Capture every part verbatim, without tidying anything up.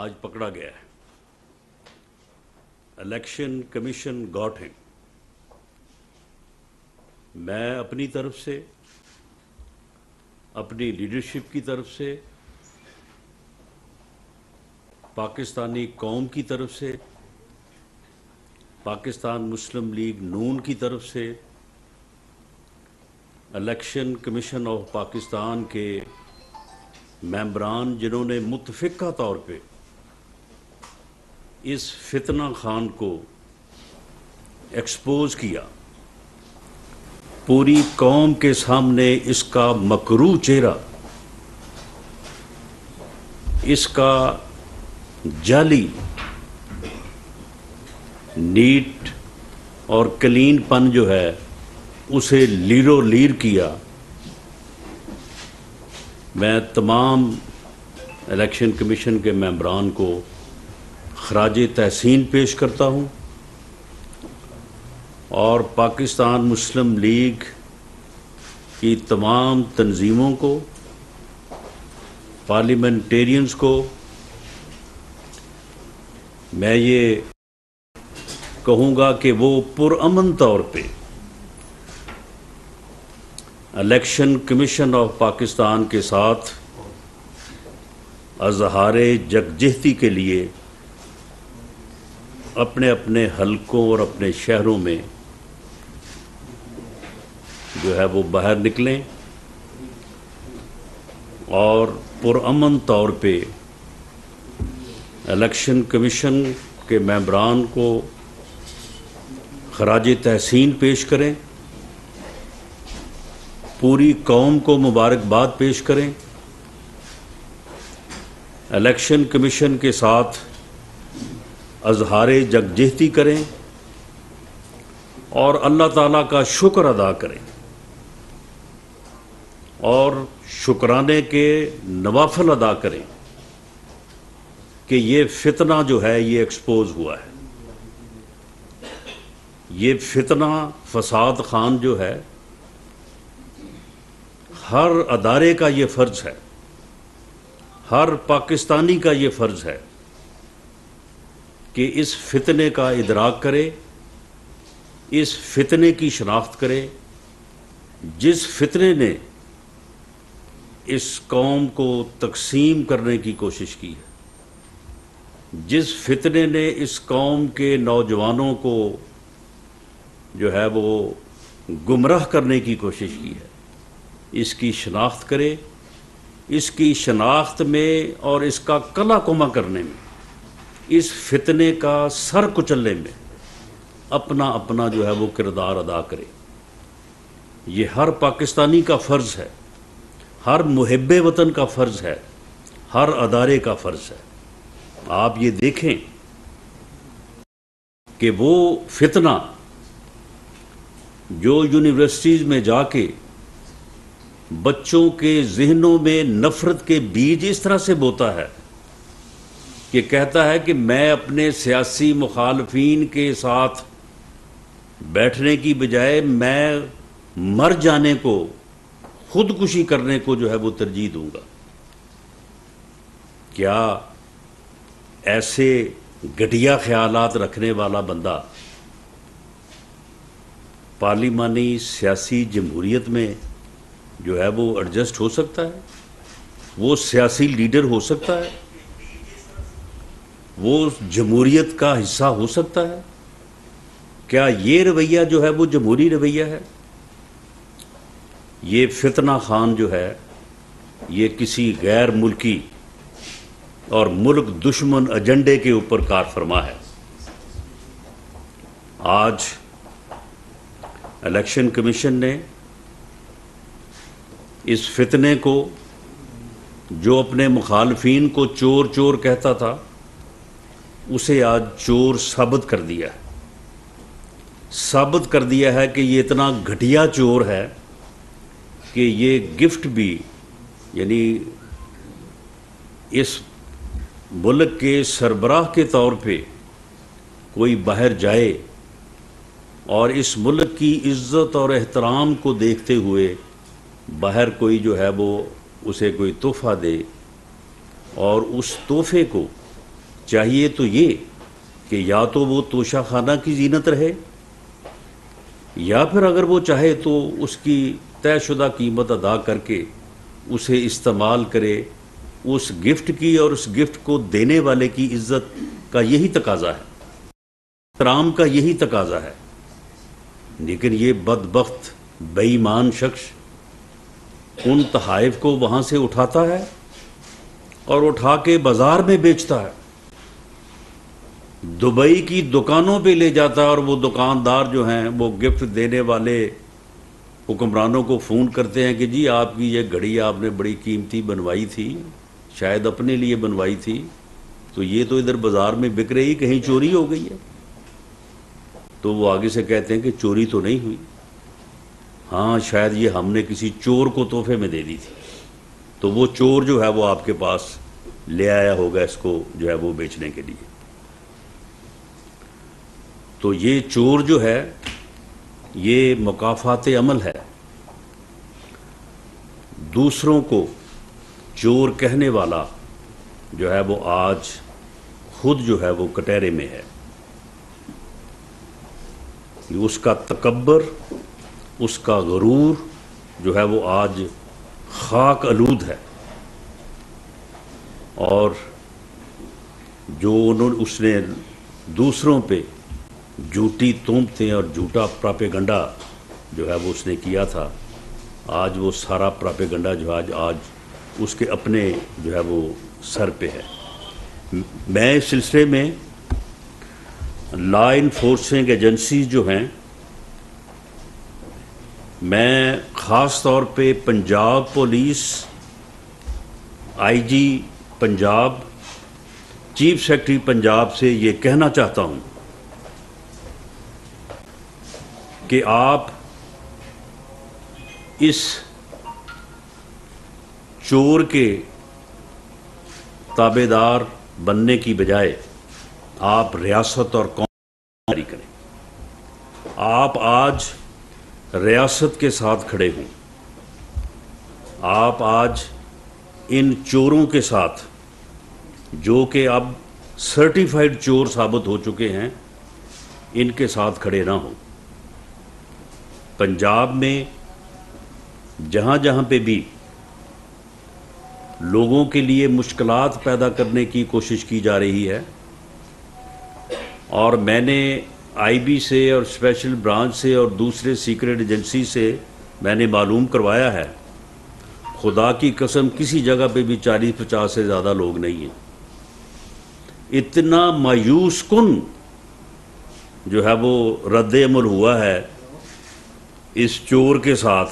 آج پکڑا گیا ہے. الیکشن کمیشن گاٹ ہم. میں اپنی طرف سے، اپنی لیڈرشپ کی طرف سے، پاکستانی قوم کی طرف سے، پاکستان مسلم لیگ نون کی طرف سے، الیکشن کمیشن آف پاکستان کے ممبران جنہوں نے متفقہ طور پہ اس فتنہ خان کو ایکسپوز کیا، پوری قوم کے سامنے اس کا مکروہ چہرہ، اس کا جعلی نیٹ اور کلین پن جو ہے اسے لیرو لیر کیا. میں تمام الیکشن کمیشن کے ممبران کو خراج تحسین پیش کرتا ہوں اور پاکستان مسلم لیگ کی تمام تنظیموں کو، پارلیمنٹیرینز کو میں یہ کہوں گا کہ وہ پرامن طور پہ الیکشن کمیشن آف پاکستان کے ساتھ اظہار یکجہتی کے لیے اپنے اپنے حلقوں اور اپنے شہروں میں جو ہے وہ باہر نکلیں اور پرامن طور پہ الیکشن کمیشن کے ممبران کو خراج تحسین پیش کریں، پوری قوم کو مبارکباد پیش کریں، الیکشن کمیشن کے ساتھ اظہار یکجہتی کریں اور اللہ تعالیٰ کا شکر ادا کریں اور شکرانے کے نوافل ادا کریں کہ یہ فتنہ جو ہے یہ ایکسپوز ہوا ہے. یہ فتنہ فساد خان جو ہے، ہر ادارے کا یہ فرض ہے، ہر پاکستانی کا یہ فرض ہے کہ اس فتنے کا ادراک کرے، اس فتنے کی شناخت کرے جس فتنے نے اس قوم کو تقسیم کرنے کی کوشش کی ہے، جس فتنے نے اس قوم کے نوجوانوں کو جو ہے وہ گمراہ کرنے کی کوشش کی ہے. اس کی شناخت کرے، اس کی شناخت میں اور اس کا کلا کما کرنے میں، اس فتنے کا سر کچلنے میں اپنا اپنا جو ہے وہ کردار ادا کرے. یہ ہر پاکستانی کا فرض ہے، ہر محب وطن کا فرض ہے، ہر ادارے کا فرض ہے. آپ یہ دیکھیں کہ وہ فتنہ جو یونیورسٹیز میں جا کے بچوں کے ذہنوں میں نفرت کے بیج اس طرح سے بوتا ہے کہ کہتا ہے کہ میں اپنے سیاسی مخالفین کے ساتھ بیٹھنے کی بجائے میں مر جانے کو، خودکشی کرنے کو جو ہے وہ ترجیح دوں گا. کیا ایسے گھٹیا خیالات رکھنے والا بندہ پارلیمانی سیاسی جمہوریت میں جو ہے وہ ایڈجسٹ ہو سکتا ہے؟ وہ سیاسی لیڈر ہو سکتا ہے؟ وہ جمہوریت کا حصہ ہو سکتا ہے؟ کیا یہ رویہ جو ہے وہ جمہوری رویہ ہے؟ یہ فتنہ خان جو ہے یہ کسی غیر ملکی اور ملک دشمن ایجنڈے کے اوپر کار فرما ہے. آج الیکشن کمیشن نے اس فتنے کو، جو اپنے مخالفین کو چور چور کہتا تھا، اسے آج چور ثابت کر دیا ہے. ثابت کر دیا ہے کہ یہ اتنا گھٹیا چور ہے کہ یہ گفٹ بھی، یعنی اس ملک کے سربراہ کے طور پہ کوئی باہر جائے اور اس ملک کی عزت اور احترام کو دیکھتے ہوئے باہر کوئی جو ہے وہ اسے کوئی تحفہ دے اور اس تحفے کو چاہیے تو یہ کہ یا تو وہ توشہ خانہ کی زینت رہے، یا پھر اگر وہ چاہے تو اس کی طے شدہ قیمت ادا کر کے اسے استعمال کرے۔ اس گفٹ کی اور اس گفٹ کو دینے والے کی عزت کا یہی تقاضا ہے، احترام کا یہی تقاضا ہے۔ لیکن یہ بدبخت بے ایمان شخص ان تحائف کو وہاں سے اٹھاتا ہے اور اٹھا کے بازار میں بیچتا ہے، دبئی کی دکانوں پہ لے جاتا ہے، اور وہ دکاندار جو ہیں وہ گفٹ دینے والے حکمرانوں کو فون کرتے ہیں کہ جی آپ کی یہ گھڑی آپ نے بڑی قیمتی بنوائی تھی، شاید اپنے لیے بنوائی تھی، تو یہ تو ادھر بازار میں بک رہی، کہیں چوری ہو گئی ہے۔ تو وہ آگے سے کہتے ہیں کہ چوری تو نہیں ہوئی، ہاں شاید یہ ہم نے کسی چور کو تحفے میں دے دی تھی، تو وہ چور جو ہے وہ آپ کے پاس لے آیا ہوگا اس کو جو ہے وہ بیچنے کے لیے۔ تو یہ چور جو ہے یہ مکافات عمل ہے۔ دوسروں کو چور کہنے والا جو ہے وہ آج خود جو ہے وہ کٹہرے میں ہے، اس کا تکبر، اس کا غرور جو ہے وہ آج خاک آلود ہے، اور جو انہوں اس نے دوسروں پہ جھوٹی تہمتیں اور جھوٹا پراپیگنڈا جو ہے وہ اس نے کیا تھا، آج وہ سارا پراپیگنڈا جو آج آج اس کے اپنے جو ہے وہ سر پہ ہے۔ میں اس سلسلے میں لا انفورسنگ ایجنسیز جو ہیں، میں خاص طور پہ Punjab police, I G Punjab, chief secretary Punjab سے یہ کہنا چاہتا ہوں کہ آپ اس چور کے تابع دار بننے کی بجائے آپ ریاست اور قوم جاری کریں۔ آپ آج ریاست کے ساتھ کھڑے ہوں، آپ آج ان چوروں کے ساتھ جو کہ اب سرٹیفائیڈ چور ثابت ہو چکے ہیں، ان کے ساتھ کھڑے نہ ہوں۔ پنجاب میں جہاں جہاں پہ بھی لوگوں کے لیے مشکلات پیدا کرنے کی کوشش کی جا رہی ہے، اور میں نے آئی بی سے اور اسپیشل برانچ سے اور دوسرے سیکرٹ ایجنسی سے میں نے معلوم کروایا ہے، خدا کی قسم کسی جگہ پہ بھی چالیس پچاس سے زیادہ لوگ نہیں ہیں۔ اتنا مایوس کن جو ہے وہ رد عمل ہوا ہے اس چور کے ساتھ،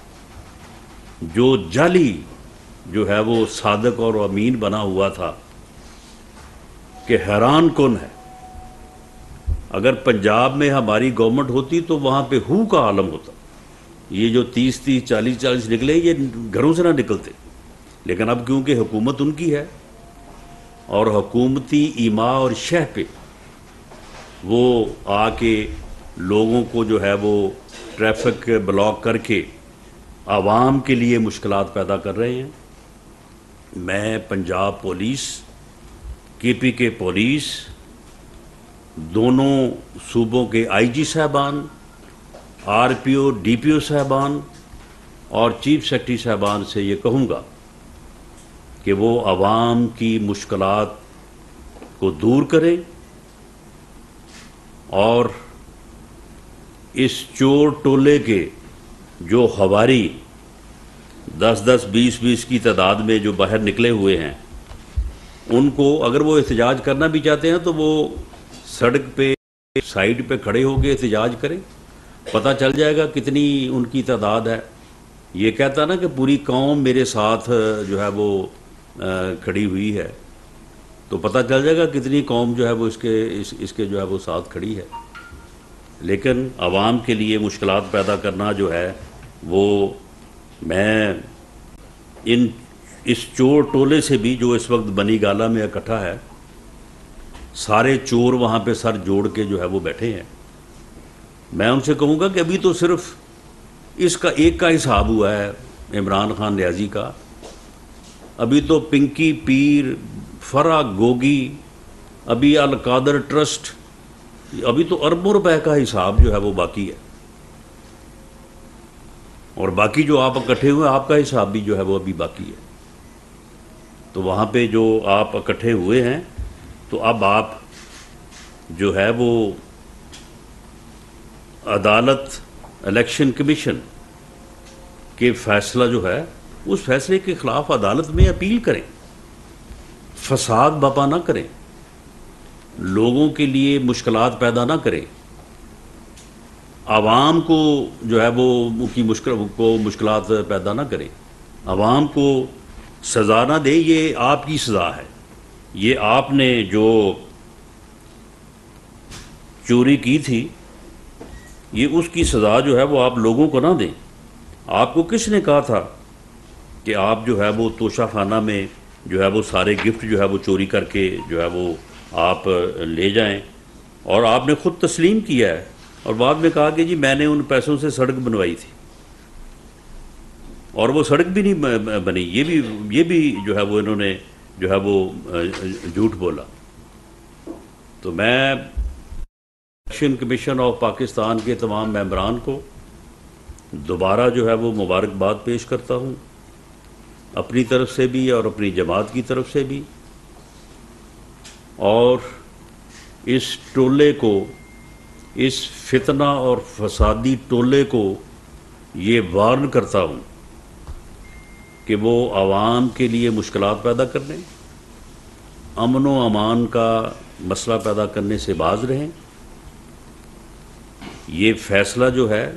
جو جعلی جو ہے وہ صادق اور امین بنا ہوا تھا، کہ حیران کن ہے۔ اگر پنجاب میں ہماری گورنمنٹ ہوتی تو وہاں پہ ہو کا عالم ہوتا، یہ جو تیس تیس چالیس چالیس نکلے یہ گھروں سے نہ نکلتے، لیکن اب کیونکہ حکومت ان کی ہے اور حکومتی ایما اور شہ پہ وہ آ کے لوگوں کو جو ہے وہ ٹریفک بلاک کر کے عوام کے لیے مشکلات پیدا کر رہے ہیں۔ میں پنجاب پولیس، کے پی کے پولیس، دونوں صوبوں کے آئی جی صاحبان، R P O D P او صاحبان اور چیف سیکرٹری صاحبان سے یہ کہوں گا کہ وہ عوام کی مشکلات کو دور کریں اور اس چور ٹولے کے جو ہواری دس دس بیس بیس کی تعداد میں جو باہر نکلے ہوئے ہیں، ان کو اگر وہ احتجاج کرنا بھی چاہتے ہیں تو وہ سڑک پہ سائڈ پہ کھڑے ہو کے احتجاج کریں، پتہ چل جائے گا کتنی ان کی تعداد ہے۔ یہ کہتا نا کہ پوری قوم میرے ساتھ جو ہے وہ کھڑی ہوئی ہے، تو پتہ چل جائے گا کتنی قوم جو ہے وہ اس کے اس اس کے جو ہے وہ ساتھ کھڑی ہے۔ لیکن عوام کے لیے مشکلات پیدا کرنا جو ہے وہ، میں ان اس چور ٹولے سے بھی جو اس وقت بنی گالہ میں اکٹھا ہے، سارے چور وہاں پہ سر جوڑ کے جو ہے وہ بیٹھے ہیں، میں ان سے کہوں گا کہ ابھی تو صرف اس کا ایک کا حساب ہوا ہے، عمران خان نیازی کا، ابھی تو پنکی پیر، فرا گوگی ابھی القادر ٹرسٹ، ابھی تو اربوں روپے کا حساب جو ہے وہ باقی ہے، اور باقی جو آپ اکٹھے ہوئے آپ کا حساب بھی جو ہے وہ ابھی باقی ہے۔ تو وہاں پہ جو آپ اکٹھے ہوئے ہیں، تو اب آپ جو ہے وہ عدالت الیکشن کمیشن کے فیصلہ جو ہے اس فیصلے کے خلاف عدالت میں اپیل کریں، فساد برپا نہ کریں، لوگوں کے لیے مشکلات پیدا نہ کریں، عوام کو جو ہے وہ کی مشکل کو مشکلات پیدا نہ کریں، عوام کو سزا نہ دیں۔ یہ آپ کی سزا ہے، یہ آپ نے جو چوری کی تھی یہ اس کی سزا جو ہے وہ آپ لوگوں کو نہ دیں۔ آپ کو کس نے کہا تھا کہ آپ جو ہے وہ توشہ خانہ میں جو ہے وہ سارے گفٹ جو ہے وہ چوری کر کے جو ہے وہ آپ لے جائیں؟ اور آپ نے خود تسلیم کیا ہے، اور بعد میں کہا کہ جی میں نے ان پیسوں سے سڑک بنوائی تھی، اور وہ سڑک بھی نہیں بنی۔ یہ بھی یہ بھی جو ہے وہ انہوں نے جو ہے وہ جھوٹ بولا۔ تو میں الیکشن کمیشن آف پاکستان کے تمام ممبران کو دوبارہ جو ہے وہ مبارکباد پیش کرتا ہوں، اپنی طرف سے بھی اور اپنی جماعت کی طرف سے بھی، اور اس ٹولے کو، اس فتنہ اور فسادی ٹولے کو یہ وارن کرتا ہوں کہ وہ عوام کے لیے مشکلات پیدا کرنے، امن و امان کا مسئلہ پیدا کرنے سے باز رہیں۔ یہ فیصلہ جو ہے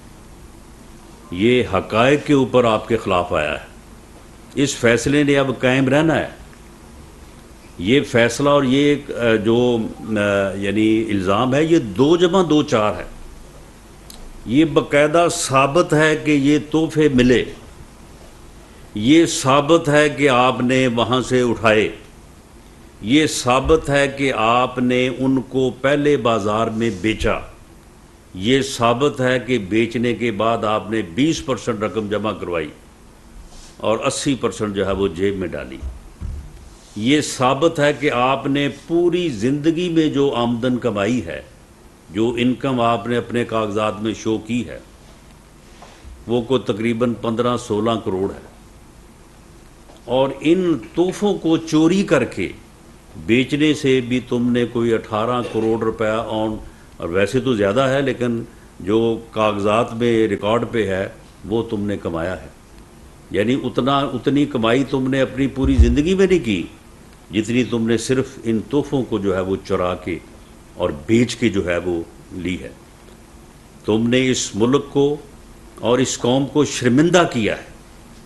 یہ حقائق کے اوپر آپ کے خلاف آیا ہے، اس فیصلے نے اب قائم رہنا ہے۔ یہ فیصلہ اور یہ جو یعنی الزام ہے یہ دو جمع دو چار ہے، یہ باقاعدہ ثابت ہے کہ یہ تحفے ملے، یہ ثابت ہے کہ آپ نے وہاں سے اٹھائے، یہ ثابت ہے کہ آپ نے ان کو پہلے بازار میں بیچا، یہ ثابت ہے کہ بیچنے کے بعد آپ نے بیس پرسنٹ رقم جمع کروائی اور اسی پرسنٹ جو ہے وہ جیب میں ڈالی، یہ ثابت ہے کہ آپ نے پوری زندگی میں جو آمدن کمائی ہے، جو انکم آپ نے اپنے کاغذات میں شو کی ہے، وہ کو تقریباً پندرہ سولہ کروڑ ہے، اور ان تحفوں کو چوری کر کے بیچنے سے بھی تم نے کوئی اٹھارہ کروڑ روپیہ آن، اور ویسے تو زیادہ ہے لیکن جو کاغذات میں ریکارڈ پہ ہے وہ تم نے کمایا ہے۔ یعنی اتنا اتنی کمائی تم نے اپنی پوری زندگی میں نہیں کی جتنی تم نے صرف ان تحفوں کو جو ہے وہ چرا کے اور بیچ کے جو ہے وہ لی ہے۔ تم نے اس ملک کو اور اس قوم کو شرمندہ کیا ہے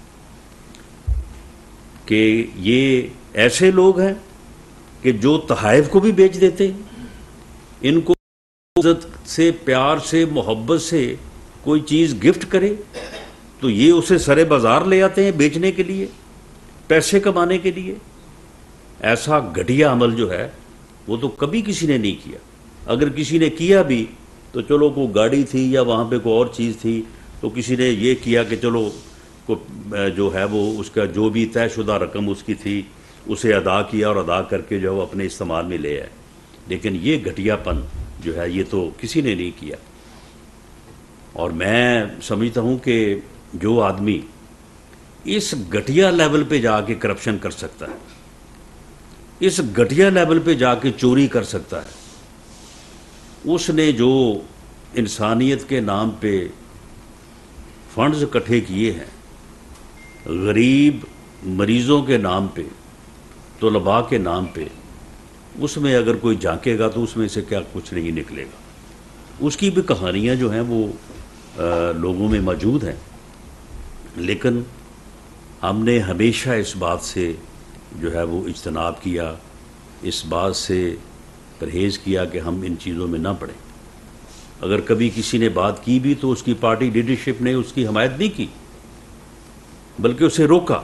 کہ یہ ایسے لوگ ہیں کہ جو تحائف کو بھی بیچ دیتے ہیں، ان کو عزت سے، پیار سے، محبت سے کوئی چیز گفٹ کرے تو یہ اسے سرے بازار لے آتے ہیں بیچنے کے لیے، پیسے کمانے کے لیے۔ ایسا گھٹیا عمل جو ہے وہ تو کبھی کسی نے نہیں کیا۔ اگر کسی نے کیا بھی تو چلو کوئی گاڑی تھی یا وہاں پہ کوئی اور چیز تھی تو کسی نے یہ کیا کہ چلو جو ہے وہ اس کا جو بھی طے شدہ رقم اس کی تھی اسے ادا کیا اور ادا کر کے جو ہے وہ اپنے استعمال میں لے آئے، لیکن یہ گھٹیا پن جو ہے یہ تو کسی نے نہیں کیا۔ اور میں سمجھتا ہوں کہ جو آدمی اس گھٹیا لیول پہ جا کے کرپشن کر سکتا ہے، اس گھٹیا لیول پہ جا کے چوری کر سکتا ہے، اس نے جو انسانیت کے نام پہ فنڈز اکٹھے کیے ہیں، غریب مریضوں کے نام پہ، طلباء کے نام پہ، اس میں اگر کوئی جھانکے گا تو اس میں سے کیا کچھ نہیں نکلے گا۔ اس کی بھی کہانیاں جو ہیں وہ لوگوں میں موجود ہیں، لیکن ہم نے ہمیشہ اس بات سے جو ہے وہ اجتناب کیا، اس بات سے پرہیز کیا کہ ہم ان چیزوں میں نہ پڑیں۔ اگر کبھی کسی نے بات کی بھی تو اس کی پارٹی لیڈرشپ نے اس کی حمایت نہیں کی بلکہ اسے روکا،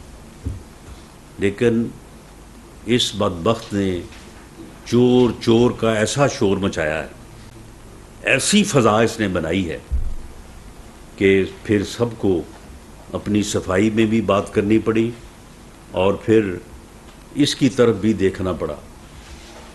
لیکن اس بدبخت نے چور چور کا ایسا شور مچایا ہے، ایسی فضا اس نے بنائی ہے کہ پھر سب کو اپنی صفائی میں بھی بات کرنی پڑی اور پھر اس کی طرف بھی دیکھنا پڑا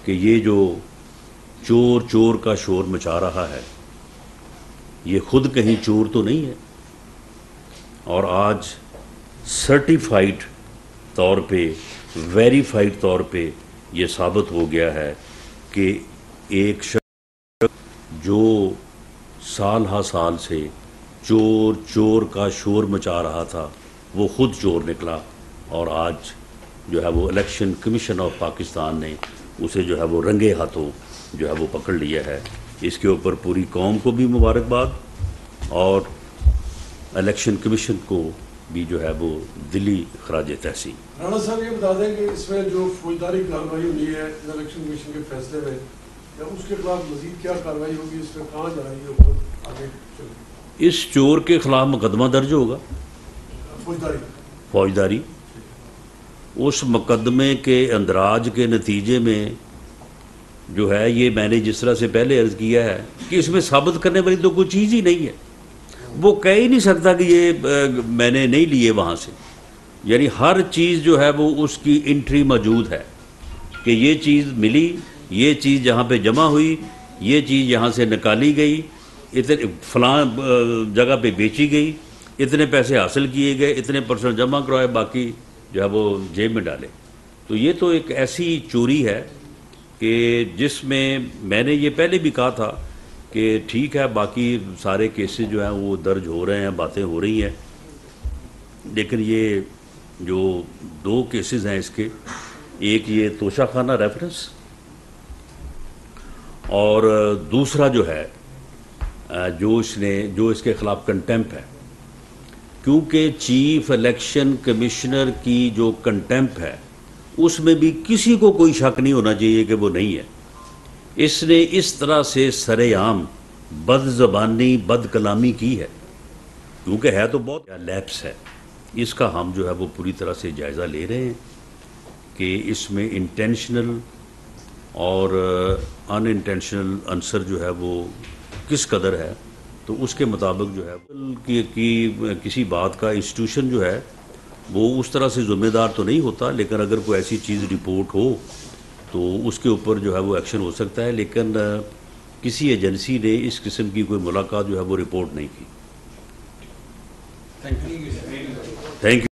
کہ یہ جو چور چور کا شور مچا رہا ہے یہ خود کہیں چور تو نہیں ہے، اور آج سرٹیفائیڈ طور پہ، ویریفائیڈ طور پہ یہ ثابت ہو گیا ہے کہ ایک شخص جو سال ہا سال سے چور چور کا شور مچا رہا تھا وہ خود چور نکلا، اور آج جو ہے وہ الیکشن کمیشن آف پاکستان نے اسے جو ہے وہ رنگے ہاتھوں جو ہے وہ پکڑ لیا ہے۔ اس کے اوپر پوری قوم کو بھی مبارکباد، اور الیکشن کمیشن کو بھی جو ہے وہ دلی خراج تحسین۔ رانا صاحب یہ بتا دیں کہ اس میں جو فوجداری کارروائی ہوئی ہے الیکشن کمیشن کے فیصلے میں، یا اس کے خلاف مزید کیا کارروائی ہوگی، اس میں کہاں جا رہی ہے آگے چلے؟ اس چور کے خلاف مقدمہ درج ہوگا، فوجداری فوجداری اس مقدمے کے اندراج کے نتیجے میں جو ہے، یہ میں نے جس طرح سے پہلے عرض کیا ہے کہ اس میں ثابت کرنے والی تو کوئی چیز ہی نہیں ہے، وہ کہہ ہی نہیں سکتا کہ یہ میں نے نہیں لیے وہاں سے، یعنی ہر چیز جو ہے وہ اس کی انٹری موجود ہے کہ یہ چیز ملی، یہ چیز جہاں پہ جمع ہوئی، یہ چیز یہاں سے نکالی گئی، اتنے فلاں جگہ پہ بیچی گئی، اتنے پیسے حاصل کیے گئے، اتنے پرسنٹ جمع کروائے، باقی جو ہے وہ جیب میں ڈالے۔ تو یہ تو ایک ایسی چوری ہے کہ جس میں میں نے یہ پہلے بھی کہا تھا کہ ٹھیک ہے باقی سارے کیسز جو ہیں وہ درج ہو رہے ہیں، باتیں ہو رہی ہیں، لیکن یہ جو دو کیسز ہیں اس کے، ایک یہ توشہ خانہ ریفرنس، اور دوسرا جو ہے جو اس نے جو اس کے خلاف کنٹیمپ ہے، کیونکہ چیف الیکشن کمشنر کی جو کنٹیمپ ہے اس میں بھی کسی کو کوئی شک نہیں ہونا چاہیے کہ وہ نہیں ہے۔ اس نے اس طرح سے سر عام بد زبانی بد کلامی کی ہے، کیونکہ ہے تو بہت لیپس ہے، اس کا ہم جو ہے وہ پوری طرح سے جائزہ لے رہے ہیں کہ اس میں انٹینشنل اور ان انٹینشنل عنصر جو ہے وہ کس قدر ہے، تو اس کے مطابق جو ہے کہ کی کسی بات کا انسٹیٹیوشن جو ہے وہ اس طرح سے ذمہ دار تو نہیں ہوتا، لیکن اگر کوئی ایسی چیز رپورٹ ہو تو اس کے اوپر جو ہے وہ ایکشن ہو سکتا ہے، لیکن کسی ایجنسی نے اس قسم کی کوئی ملاقات جو ہے وہ رپورٹ نہیں کی۔ Thank you.